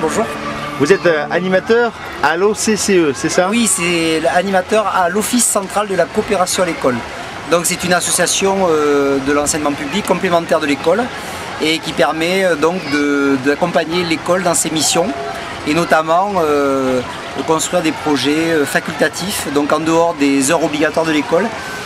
bonjour. Vous êtes animateur à l'OCCE, c'est ça? Oui, c'est animateur à l'Office central de la coopération à l'école. Donc c'est une association de l'enseignement public complémentaire de l'école et qui permet donc d'accompagner l'école dans ses missions et notamment de construire des projets facultatifs, donc en dehors des heures obligatoires de l'école,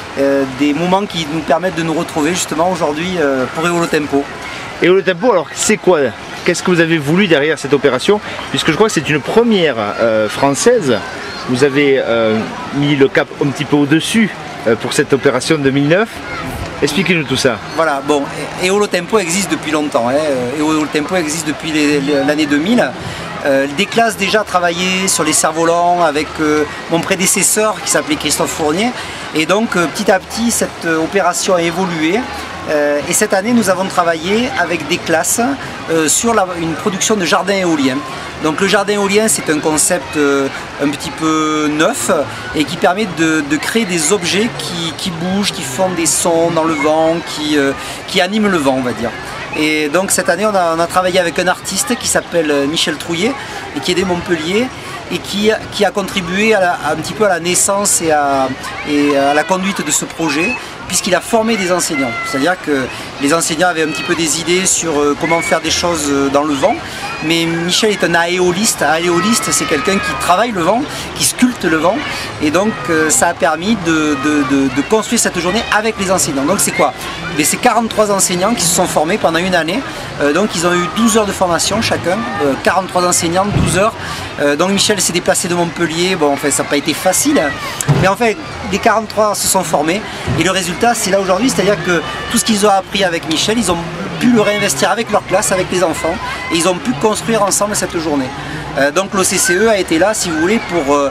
des moments qui nous permettent de nous retrouver justement aujourd'hui pour Eolo Tempo. Eolo Tempo, alors c'est quoi? Qu'est-ce que vous avez voulu derrière cette opération? Puisque je crois que c'est une première française. Vous avez mis le cap un petit peu au-dessus pour cette opération 2009. Expliquez-nous tout ça. Voilà, bon, Eolo Tempo existe depuis longtemps. Eolo Tempo existe depuis l'année 2000. Des classes déjà travaillaient sur les cerfs-volants avec mon prédécesseur qui s'appelait Christophe Fournier. Et donc petit à petit cette opération a évolué. Et cette année nous avons travaillé avec des classes sur une production de jardin éolien. Donc le jardin éolien c'est un concept un petit peu neuf et qui permet de créer des objets qui bougent, qui font des sons dans le vent, qui animent le vent on va dire. Et donc cette année on a travaillé avec un artiste qui s'appelle Michel Trouillet et qui est de Montpellier et qui a contribué un petit peu à la naissance et à la conduite de ce projet puisqu'il a formé des enseignants. C'est-à-dire que les enseignants avaient un petit peu des idées sur comment faire des choses dans le vent, mais Michel est un aéoliste. Un aéoliste, c'est quelqu'un qui travaille le vent, qui sculpte le vent, et donc ça a permis de construire cette journée avec les enseignants. Donc c'est quoi? C'est 43 enseignants qui se sont formés pendant une année, donc ils ont eu 12 heures de formation chacun, 43 enseignants, 12 heures. Donc Michel s'est déplacé de Montpellier, bon en fait ça n'a pas été facile, mais en fait les 43 se sont formés, et le résultat c'est là aujourd'hui, c'est-à-dire que tout ce qu'ils ont appris avec Michel, ils ont pu le réinvestir avec leur classe, avec les enfants, et ils ont pu construire ensemble cette journée. Donc l'OCCE a été là, si vous voulez,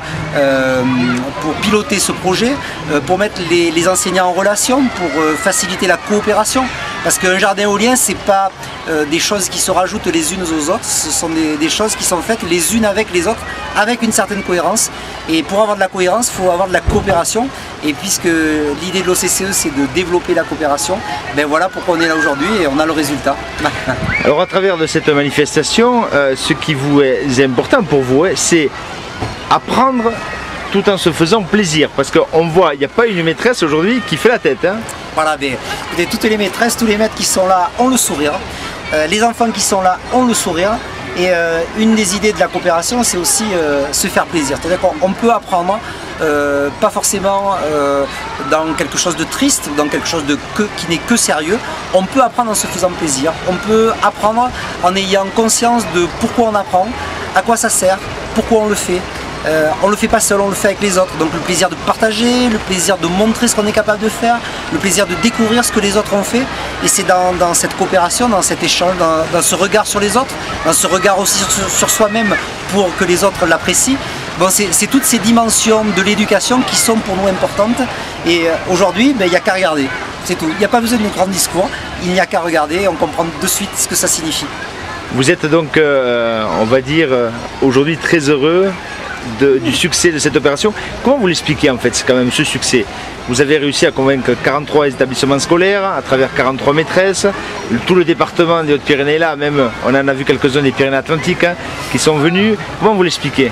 pour piloter ce projet, pour mettre les enseignants en relation, pour faciliter la coopération. Parce qu'un jardin éolien, c'est pas des choses qui se rajoutent les unes aux autres, ce sont des choses qui sont faites les unes avec les autres, avec une certaine cohérence. Et pour avoir de la cohérence, il faut avoir de la coopération. Et puisque l'idée de l'OCCE, c'est de développer la coopération, ben voilà pourquoi on est là aujourd'hui et on a le résultat. Alors à travers de cette manifestation, ce qui vous est important pour vous, c'est apprendre tout en se faisant plaisir. Parce qu'on voit, il n'y a pas une maîtresse aujourd'hui qui fait la tête. Hein. Voilà, ben, toutes les maîtresses, tous les maîtres qui sont là ont le sourire. Les enfants qui sont là ont le sourire. Et une des idées de la coopération, c'est aussi se faire plaisir. C'est-à-dire qu'on peut apprendre, pas forcément dans quelque chose de triste, dans quelque chose qui n'est que sérieux. On peut apprendre en se faisant plaisir. On peut apprendre en ayant conscience de pourquoi on apprend, à quoi ça sert, pourquoi on le fait. On ne le fait pas seul, on le fait avec les autres. Donc le plaisir de partager, le plaisir de montrer ce qu'on est capable de faire, le plaisir de découvrir ce que les autres ont fait. Et c'est dans cette coopération, dans cet échange, dans ce regard sur les autres, dans ce regard aussi sur soi-même pour que les autres l'apprécient. Bon, c'est toutes ces dimensions de l'éducation qui sont pour nous importantes. Et aujourd'hui, ben, il n'y a qu'à regarder. C'est tout. Il n'y a pas besoin de grand discours, il n'y a qu'à regarder et on comprend de suite ce que ça signifie. Vous êtes donc, on va dire, aujourd'hui très heureux du succès de cette opération. Comment vous l'expliquez en fait, c'est quand même ce succès? Vous avez réussi à convaincre 43 établissements scolaires à travers 43 maîtresses, tout le département des Hautes-Pyrénées là, même on en a vu quelques-uns des Pyrénées-Atlantiques hein, qui sont venus. Comment vous l'expliquez?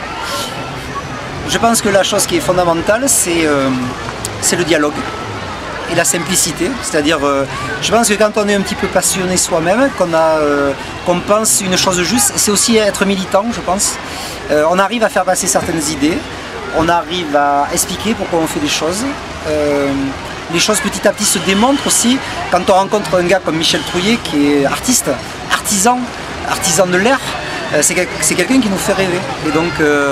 Je pense que la chose qui est fondamentale, c'est le dialogue et la simplicité. C'est-à-dire, je pense que quand on est un petit peu passionné soi-même, qu'on pense une chose juste, c'est aussi être militant, je pense. On arrive à faire passer certaines idées, on arrive à expliquer pourquoi on fait des choses. Les choses petit à petit se démontrent aussi quand on rencontre un gars comme Michel Trouillet qui est artiste, artisan de l'air. C'est quelqu'un qui nous fait rêver. Et donc,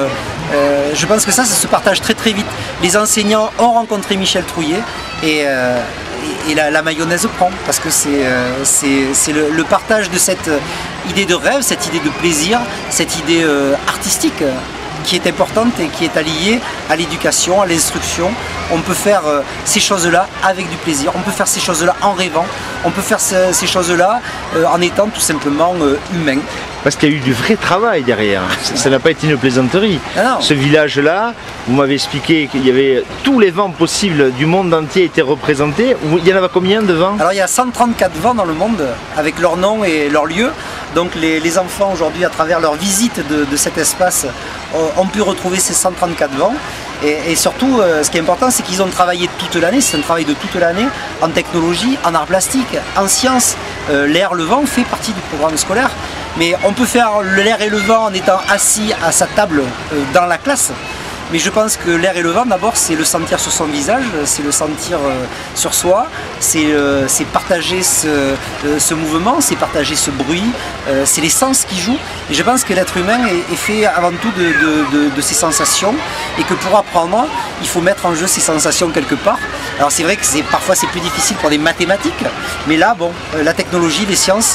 je pense que ça se partage très très vite. Les enseignants ont rencontré Michel Trouillet et la mayonnaise prend. Parce que c'est le partage de cette idée de rêve, cette idée de plaisir, cette idée artistique qui est importante et qui est alliée à l'éducation, à l'instruction. On peut faire ces choses-là avec du plaisir, on peut faire ces choses-là en rêvant, on peut faire ces choses-là en étant tout simplement humain. Parce qu'il y a eu du vrai travail derrière, ça n'a pas été une plaisanterie. Ah ce village-là, vous m'avez expliqué qu'il y avait tous les vents possibles du monde entier étaient représentés. Il y en avait combien de vents? Alors il y a 134 vents dans le monde, avec leur nom et leur lieu. Donc les enfants aujourd'hui, à travers leur visite de cet espace, ont pu retrouver ces 134 vents. Et surtout, ce qui est important, c'est qu'ils ont travaillé toute l'année, c'est un travail de toute l'année, en technologie, en art plastique, en sciences. L'air, le vent fait partie du programme scolaire, mais on peut faire l'air et le vent en étant assis à sa table dans la classe. Mais je pense que l'air et le vent, d'abord, c'est le sentir sur son visage, c'est le sentir sur soi, c'est partager ce mouvement, c'est partager ce bruit, c'est les sens qui jouent. Et je pense que l'être humain est fait avant tout de ses sensations, et que pour apprendre, il faut mettre en jeu ses sensations quelque part. Alors c'est vrai que parfois c'est plus difficile pour des mathématiques, mais là, bon, la technologie, les sciences,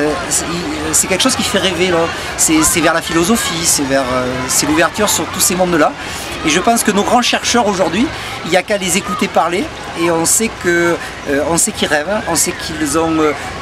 c'est quelque chose qui fait rêver. C'est vers la philosophie, c'est l'ouverture sur tous ces mondes-là. Et je pense que nos grands chercheurs aujourd'hui, il n'y a qu'à les écouter parler, et on sait qu'ils rêvent, on sait qu'ils ont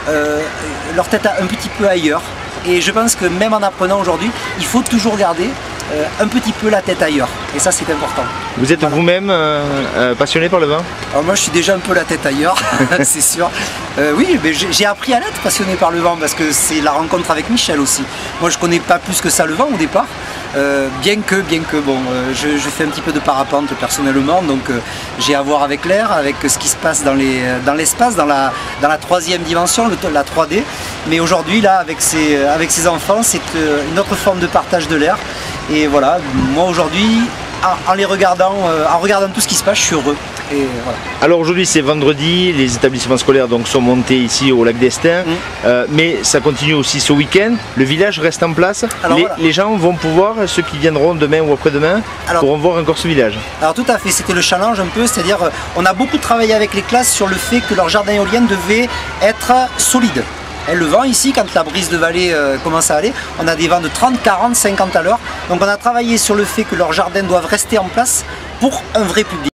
leur tête un petit peu ailleurs. Et je pense que même en apprenant aujourd'hui, il faut toujours garder un petit peu la tête ailleurs. Et ça, c'est important. Vous êtes vous-même passionné par le vin? Alors moi, je suis déjà un peu la tête ailleurs, c'est sûr. Oui, mais j'ai appris à l'être passionné par le vin, parce que c'est la rencontre avec Michel aussi. Moi, je connais pas plus que ça le vin au départ. Bien que bon, je fais un petit peu de parapente personnellement, donc j'ai à voir avec l'air, avec ce qui se passe dans l'espace, dans la troisième dimension, la 3D. Mais aujourd'hui, là, avec ces enfants, c'est une autre forme de partage de l'air. Et voilà, moi aujourd'hui, en regardant tout ce qui se passe, je suis heureux. Et voilà. Alors aujourd'hui c'est vendredi, les établissements scolaires donc sont montés ici au lac d'Estaing, mais ça continue aussi ce week-end. Le village reste en place. Les gens vont pouvoir, ceux qui viendront demain ou après-demain, pourront voir encore ce village. Alors tout à fait, c'était le challenge un peu, c'est-à-dire on a beaucoup travaillé avec les classes sur le fait que leur jardin éolien devait être solide. Et le vent ici, quand la brise de vallée commence à aller, on a des vents de 30, 40, 50 à l'heure. Donc on a travaillé sur le fait que leurs jardins doivent rester en place pour un vrai public.